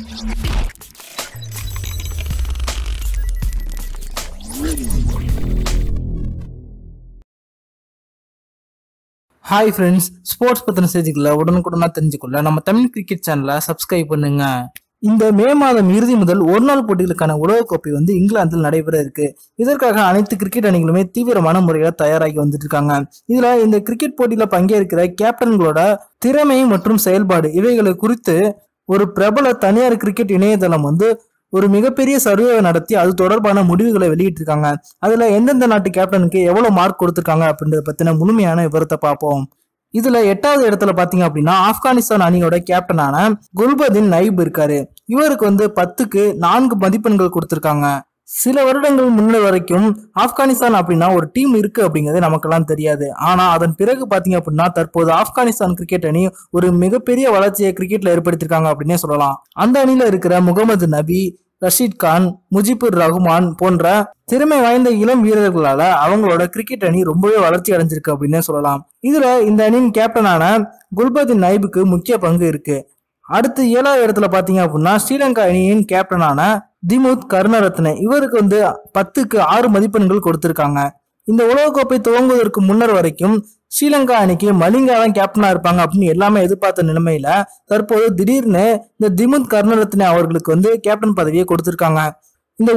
Hi friends, sports பத்தின செய்திகளை உடனுக்குடனா தெரிஞ்சுக்கொள்ள நம்ம தமிழ் கிரிக்கெட் சேனலை சப்ஸ்கிரைப் பண்ணுங்க. இந்த மே மாதம் இறுதி முதல் ஒரு நாள் போட்டிகளுக்கான உலகக்கோப்பை இங்கிலாந்தில் நடைபெற இருக்கு. இதற்காக அனைத்து கிரிக்கெட் அணிகளுமே தீவிரமான முறையில் தயாராகி வந்துட்டு இருக்காங்க. இதுல இந்த கிரிக்கெட் போட்டியில பங்கேற்கிற கேப்டன்களோட திறமை மற்றும் செயல்பாடு இவைகளை குறித்து ஒரு பிரபல தனியார் கிரிக்கெட் இணையதளம் ஒரு மிகப்பெரிய சர்வே நடத்தி அது தொடர்பான முடிவுகளை வெளியிட்டிருக்காங்க. அதுல எந்தெந்த நாட்டு கேப்டனுக்கு எவ்வளவு மார்க் கொடுத்திருக்காங்க அப்படின்றத பத்தின முழுமையான விவரத்தை பார்ப்போம். இதுல 8வது இடத்துல பாத்தீங்க அப்படின்னா ஆப்கானிஸ்தான் அணியோட கேப்டனான குல்பதீன் நைப் இருக்காரு. இவருக்கு 10க்கு 4 மதிப்பெண்கள் கொடுத்திருக்காங்க. சில வருடங்கள் முன்னாடி வரைக்கும் ஆப்கானிஸ்தான் அப்படின்னா ஒரு டீம் இருக்கு அப்படிங்கிறது நமக்கெல்லாம் தெரியாது. ஆனா அதன் பிறகு பாத்தீங்க அப்படின்னா தற்போது ஆப்கானிஸ்தான் கிரிக்கெட் அணி ஒரு மிகப்பெரிய வளர்ச்சியை கிரிக்கெட்ல ஏற்படுத்திருக்காங்க அப்படின்னே சொல்லலாம். அந்த அணியில இருக்கிற முகமது நபி, ரஷீத் கான், முஜிபுர் ரஹ்மான் போன்ற திறமை வாய்ந்த இளம் வீரர்களால அவங்களோட கிரிக்கெட் அணி ரொம்பவே வளர்ச்சி அடைஞ்சிருக்கு அப்படின்னே சொல்லலாம். இதுல இந்த அணியின் கேப்டனான குல்பதீன் நைபுக்கு முக்கிய பங்கு இருக்கு. அடுத்து 7வது இடத்துல பாத்தீங்க அப்படின்னா ஸ்ரீலங்கா அணியின் கேப்டனான திமுத் கருணரத்ன இவருக்கு 10க்கு 6 மதிப்பெண்கள் கொடுத்திருக்காங்க. இந்த உலகக்கோப்பை துவங்குவதற்கு முன்னர் வரைக்கும் ஸ்ரீலங்கா அணிக்கு மலிங்கா தான் கேப்டனா இருப்பாங்க அப்படின்னு எல்லாமே எதிர்பார்த்த நிலைமையில தற்போது திடீர்னு இந்த திமுத் கருணரத்ன அவர்களுக்கு கேப்டன் பதவியை கொடுத்திருக்காங்க. இந்த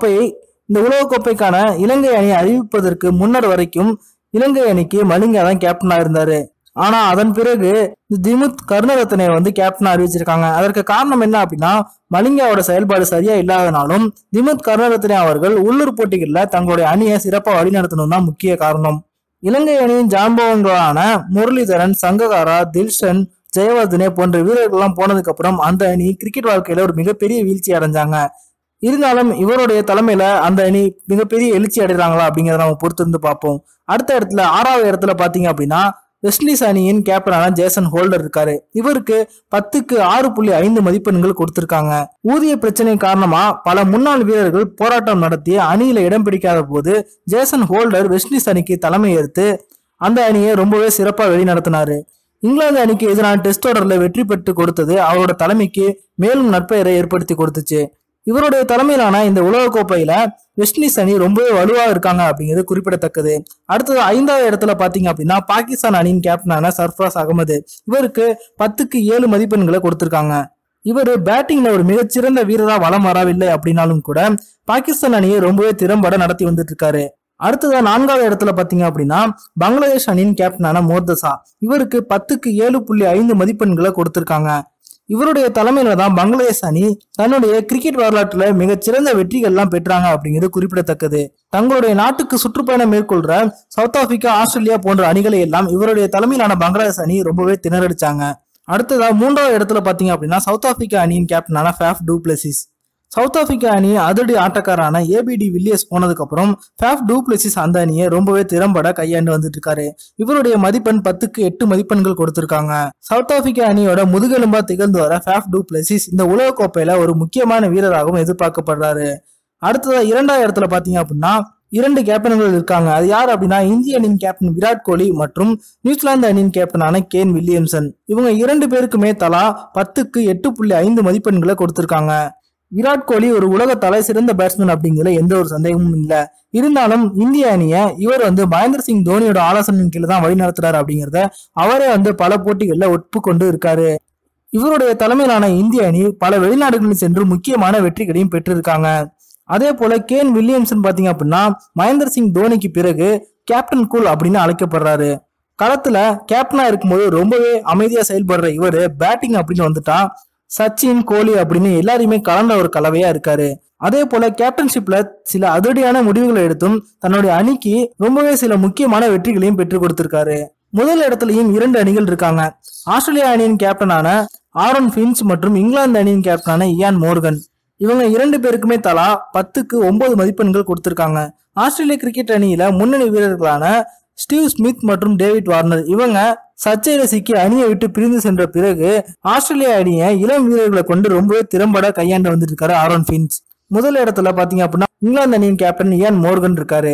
உலகக்கோப்பைக்கான இலங்கை அணி அறிவிப்பதற்கு முன்னர் வரைக்கும் இலங்கை அணிக்கு மலிங்கா தான் கேப்டனா இருந்தாரு. ஆனா அதன் பிறகு திமுத் கருணரத்ன கேப்டனா அறிவிச்சிருக்காங்க. அதற்கு காரணம் என்ன அப்படின்னா மலிங்காவோட செயல்பாடு சரியா இல்லாதனாலும் திமுத் கருணரத்ன அவர்கள் உள்ளூர் போட்டிகள்ல தங்களுடைய அணியை சிறப்பா வழிநடத்தணும் தான் முக்கிய காரணம். இலங்கை அணியின் ஜாம்பவங்களான முரளிதரன், சங்ககாரா, தில்ஷன், ஜெயவர்தனே போன்ற வீரர்கள்லாம் போனதுக்கு அப்புறம் அந்த அணி கிரிக்கெட் வாழ்க்கையில ஒரு மிகப்பெரிய வீழ்ச்சி அடைஞ்சாங்க. இருந்தாலும் இவருடைய தலைமையில அந்த அணி மிகப்பெரிய எழுச்சி அடைறாங்களா அப்படிங்கிறத நம்ம பொறுத்திருந்து பார்ப்போம். அடுத்த இடத்துல 6வது இடத்துல பாத்தீங்க அப்படின்னா வெஸ்ட் இண்டீஸ் அணியின் கேப்டனான ஜேசன் ஹோல்டர் இருக்காரு. இவருக்கு 10க்கு 6.5 மதிப்பெண்கள் கொடுத்திருக்காங்க. ஊதிய பிரச்சனை காரணமா பல முன்னாள் வீரர்கள் போராட்டம் நடத்தி அணியில இடம் பிடிக்காத போது ஜேசன் ஹோல்டர் வெஸ்ட் இண்டீஸ் அணிக்கு தலைமை ஏற்று அந்த அணியை ரொம்பவே சிறப்பா வெளிநடத்தினாரு. இங்கிலாந்து அணிக்கு எதிரான டெஸ்ட் தொடர்ல வெற்றி பெற்று கொடுத்தது அவரோட தலைமைக்கு மேலும் நற்பெயரை ஏற்படுத்தி கொடுத்துச்சு. இவருடைய தலைமையிலான இந்த உலகக்கோப்பையில வெஸ்ட் இண்டீஸ் அணி ரொம்பவே வலுவா இருக்காங்க அப்படிங்கிறது குறிப்பிடத்தக்கது. அடுத்தது 5வது இடத்துல பாத்தீங்க அப்படின்னா பாகிஸ்தான் அணியின் கேப்டனான சர்ஃப்ராஸ் அகமது இவருக்கு 10க்கு 7 மதிப்பெண்களை கொடுத்திருக்காங்க. இவர் பேட்டிங்ல ஒரு மிகச்சிறந்த வீரரா வலம் வரவில்லை அப்படின்னாலும் கூட பாகிஸ்தான் அணியை ரொம்பவே திறம்பட நடத்தி வந்துட்டு இருக்காரு. அடுத்ததா 4வது இடத்துல பாத்தீங்க அப்படின்னா பங்களாதேஷ் அணியின் கேப்டனான மோர்தசா இவருக்கு 10க்கு 7.5 மதிப்பெண்களை கொடுத்திருக்காங்க. இவருடைய தலைமையில தான் பங்களாதேஷ் அணி தன்னுடைய கிரிக்கெட் வரலாற்றுல மிகச்சிறந்த வெற்றிகள்லாம் பெற்றாங்க அப்படிங்கிறது குறிப்பிடத்தக்கது. தங்களுடைய நாட்டுக்கு சுற்றுப்பயணம் மேற்கொள்ற சவுத் ஆப்பிரிக்கா, ஆஸ்திரேலியா போன்ற அணிகளை எல்லாம் இவருடைய தலைமையிலான பங்களாதேஷ் அணி ரொம்பவே திணறடிச்சாங்க. அடுத்ததா 3வது இடத்துல பாத்தீங்க அப்படின்னா சவுத் ஆப்பிரிக்கா அணியின் கேப்டனான Faf du Plessis. South Africa அணி அதிரடி ஆட்டக்காரான ஏபிடி வில்லியர்ஸ் போனதுக்கு அப்புறம் ஃபேஃப் டு பிளெசிஸ் அந்த அணியை ரொம்பவே திறம்பட கையாண்டு வந்துட்டு இருக்காரு. இவருடைய மதிப்பெண் 10க்கு 8 மதிப்பெண்கள் கொடுத்திருக்காங்க. சவுத் ஆப்பிரிக்கா அணியோட முதுகெலும்பா திகழ்ந்து வர ஃபேஃப் டு பிளெசிஸ் இந்த உலகக்கோப்பையில ஒரு முக்கியமான வீரராகவும் எதிர்பார்க்கப்படுறாரு. அடுத்ததா 2வது இடத்துல பாத்தீங்க அப்படின்னா 2 கேப்டன்கள் இருக்காங்க. அது யார் அப்படின்னா இந்திய அணியின் கேப்டன் விராட் கோலி மற்றும் நியூசிலாந்து அணியின் கேப்டனான கேன் வில்லியம்சன். இவங்க 2 பேருக்குமே தலா 10க்கு 8.5 மதிப்பெண்களை கொடுத்திருக்காங்க. விராட் கோலி ஒரு உலக தலை சிறந்த பேட்ஸ்மேன் அப்படிங்கிற எந்த ஒரு சந்தேகமும் இல்ல. இருந்தாலும் இந்திய அணியை இவர் மகேந்திர சிங் தோனியோட ஆலோசனையின் கீழே தான் வழி நடத்துறாரு அப்படிங்கிறத அவரே பல போட்டிகள்ல ஒப்புக்கொண்டு இருக்காரு. இவருடைய தலைமையிலான இந்திய அணி பல வெளிநாடுகளில் சென்று முக்கியமான வெற்றிகளையும் பெற்றிருக்காங்க. அதே போல கேன் வில்லியம்சன் பாத்தீங்க அப்படின்னா மகேந்திர சிங் தோனிக்கு பிறகு கேப்டன் கூல் அப்படின்னு அழைக்கப்படுறாரு. களத்துல கேப்டனா இருக்கும்போது ரொம்பவே அமைதியா செயல்படுற இவரு பேட்டிங் அப்படின்னு வந்துட்டா சச்சின், கோலி அப்படின்னு எல்லாரையுமே கலந்த ஒரு கலவையா இருக்காரு. அதே போல கேப்டன்ஷிப்ல சில அதிரடியான முடிவுகளை எடுத்தும் தன்னுடைய அணிக்கு ரொம்பவே சில முக்கியமான வெற்றிகளையும் பெற்றுக் கொடுத்திருக்காரு. முதல் இடத்துலயும் 2 அணிகள் இருக்காங்க. ஆஸ்திரேலியா அணியின் கேப்டனான ஆரோன் ஃபின்ச் மற்றும் இங்கிலாந்து அணியின் கேப்டனான இயான் மோர்கன். இவங்க 2 பேருக்குமே தலா 10க்கு 9 மதிப்பெண்கள் கொடுத்திருக்காங்க. ஆஸ்திரேலிய கிரிக்கெட் அணியில முன்னணி வீரர்களான ஸ்டீவ் ஸ்மித் மற்றும் டேவிட் வார்னர் இவங்க சர்ச்சையில சிக்கி அணியை விட்டு பிரிந்து சென்ற பிறகு ஆஸ்திரேலியா அணியை இளம் வீரர்களை கொண்டு ரொம்பவே திறம்பட கையாண்டு வந்துட்டு இருக்காரு ஆரோன் ஃபின்ச். முதல் இடத்துல பாத்தீங்க அப்படின்னா இங்கிலாந்து அணியின் கேப்டன் இயான் மோர்கன் இருக்காரு.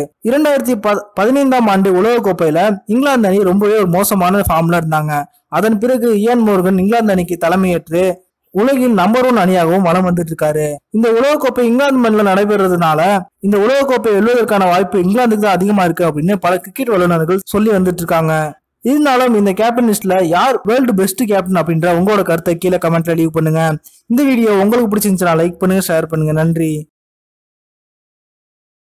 2015ஆம் ஆண்டு உலகக்கோப்பையில இங்கிலாந்து அணி ரொம்பவே ஒரு மோசமான ஃபார்ம்ல இருந்தாங்க. அதன் பிறகு இயான் மோர்கன் இங்கிலாந்து அணிக்கு தலைமையேற்று உலகின் நம்பர் 1 அணியாகவும் வலம் வந்துட்டு இருக்காரு. இந்த உலகக்கோப்பை இங்கிலாந்து மண்ணில் நடைபெறதுனால இந்த உலகக்கோப்பை வெல்வதற்கான வாய்ப்பு இங்கிலாந்துக்கு தான் அதிகமா இருக்கு அப்படின்னு பல கிரிக்கெட் வல்லுநர்கள் சொல்லி வந்துட்டு இருக்காங்க. இருந்தாலும் இந்த கேப்டன் லிஸ்ட்ல யார் வேர்ல்டு பெஸ்ட் கேப்டன் அப்படின்ற உங்களோட கருத்தை கீழே கமெண்ட்ல லீவ் பண்ணுங்க. இந்த வீடியோ உங்களுக்கு பிடிச்சிருந்துச்சுன்னா லைக் பண்ணுங்க, ஷேர் பண்ணுங்க. நன்றி.